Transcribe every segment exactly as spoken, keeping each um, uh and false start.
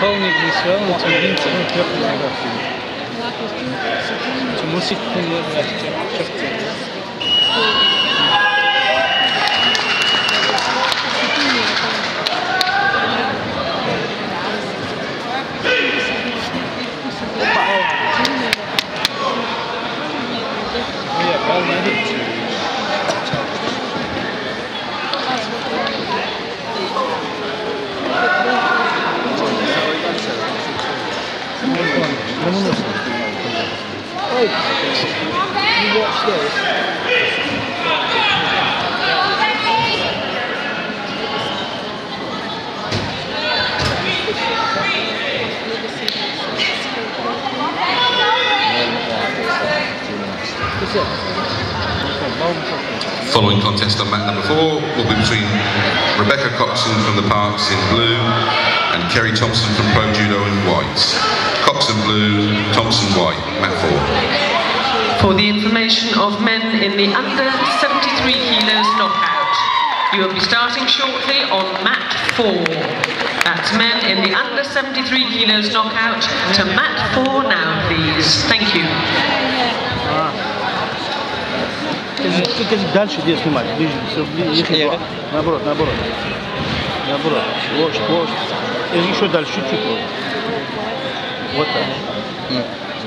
Koning is wel, want we wint een club in de Toen moest ik kunnen wegchecken. Ja, wel niet. Hey, you watch this. Following contest on mat number four will be between Rebecca Coxon from the Parks in blue and Kerry Thompson from Pro Judo in white. Coxon blue, Thompson white, mat four. For the information of men in the under seventy-three kilos knockout, you will be starting shortly on mat four. That's men in the under seventy-three kilos knockout to mat four now, please. Thank you. Кстати, дальше где снимать? Ближе, ближе. Наоборот, наоборот. Наоборот. Вот, вот. Еще дальше, чуть-чуть. Вот так.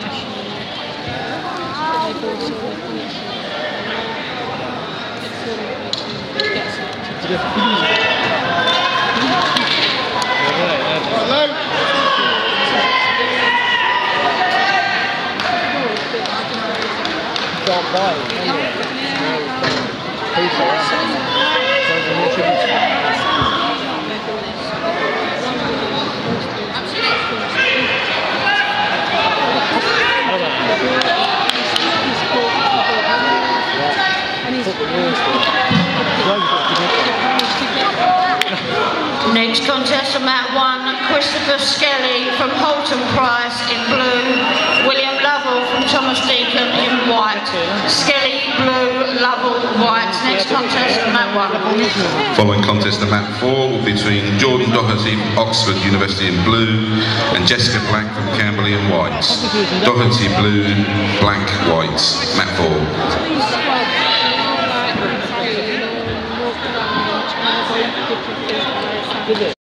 Next contest on mat one, Christopher Skelly from Holton Price in blue, William Lovell from Thomas Deacon in white. Skelly blue, Lovell white. Next contest on mat one. Following contest on mat four will be between Jordan Doherty from Oxford University in blue and Jessica Black from Camberley in white. Doherty blue, Black white. Mat four.